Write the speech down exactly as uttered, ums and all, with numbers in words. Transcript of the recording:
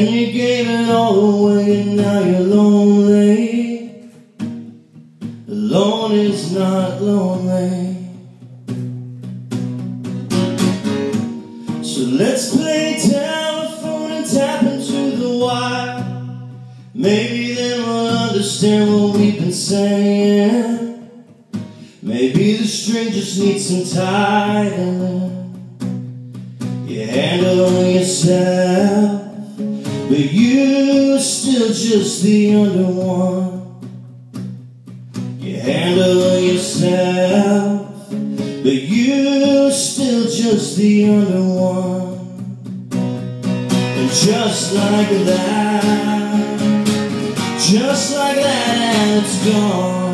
And you gave it all away, and now you're lonely. Alone is not lonely. So let's play telephone and tap into the wire. Maybe then we'll understand what we've been saying. Maybe the string just needs some tightening. You handle yourself, but you're still just the under one. You handle yourself, but you're still just the under one. And just like that, just like that, and it's gone.